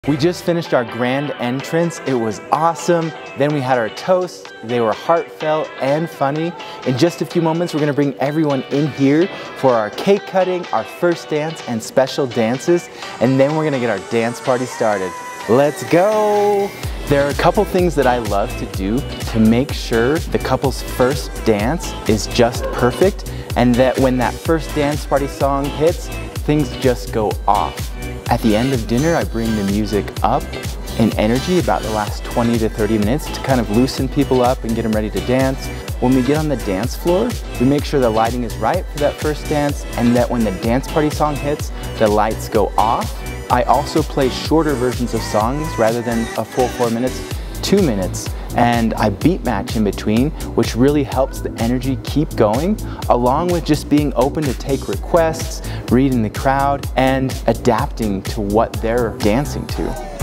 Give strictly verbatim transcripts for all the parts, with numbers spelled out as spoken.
We just finished our grand entrance. It was awesome. Then we had our toasts. They were heartfelt and funny. In just a few moments, we're gonna bring everyone in here for our cake cutting, our first dance, and special dances. And then we're gonna get our dance party started. Let's go! There are a couple things that I love to do to make sure the couple's first dance is just perfect, and that when that first dance party song hits, things just go off. At the end of dinner, I bring the music up in energy about the last twenty to thirty minutes to kind of loosen people up and get them ready to dance. When we get on the dance floor, we make sure the lighting is right for that first dance, and that when the dance party song hits, the lights go off. I also play shorter versions of songs rather than a full four minutes, two minutes. And I beat match in between, which really helps the energy keep going, along with just being open to take requests, reading the crowd, and adapting to what they're dancing to.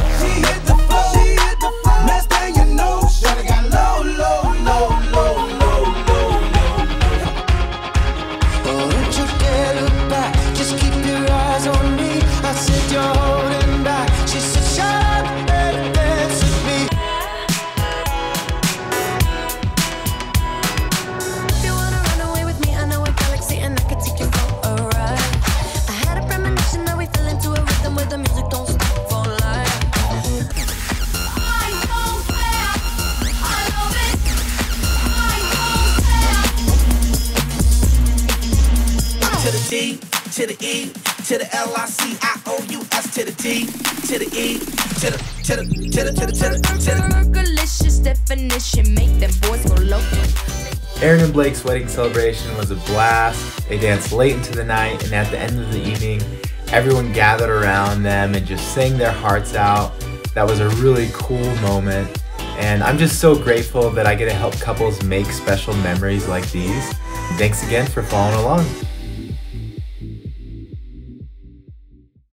To the D, to the E, to the L I C I O U S, to the D, to the E, to the, to the, to the, to the, to the, to the. Delicious definition, make them boys go loco. Aaron and Blake's wedding celebration was a blast. They danced late into the night, and at the end of the evening, everyone gathered around them and just sang their hearts out. That was a really cool moment, and I'm just so grateful that I get to help couples make special memories like these. Thanks again for following along.